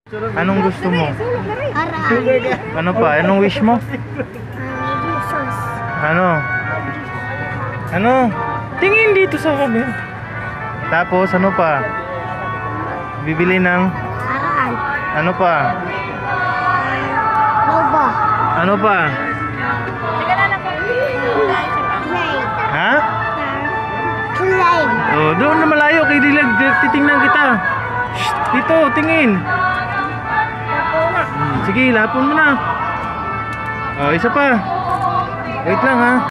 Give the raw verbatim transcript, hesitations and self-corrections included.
Anong gusto mo? Araan. Ano pa? Anong wish mo? Jesus. Ano? Ano? Tingin dito sa camera. Tapos ano pa? Bibili ng Araan. ano pa? Loba. Ano pa? Play. Ha? Play. Oh, doon na malayo kay Dilag, titingnan kita. Shh, dito, tingin. Hmm, sige, lapon mo na. Oh, isa pa. Wait lang ha.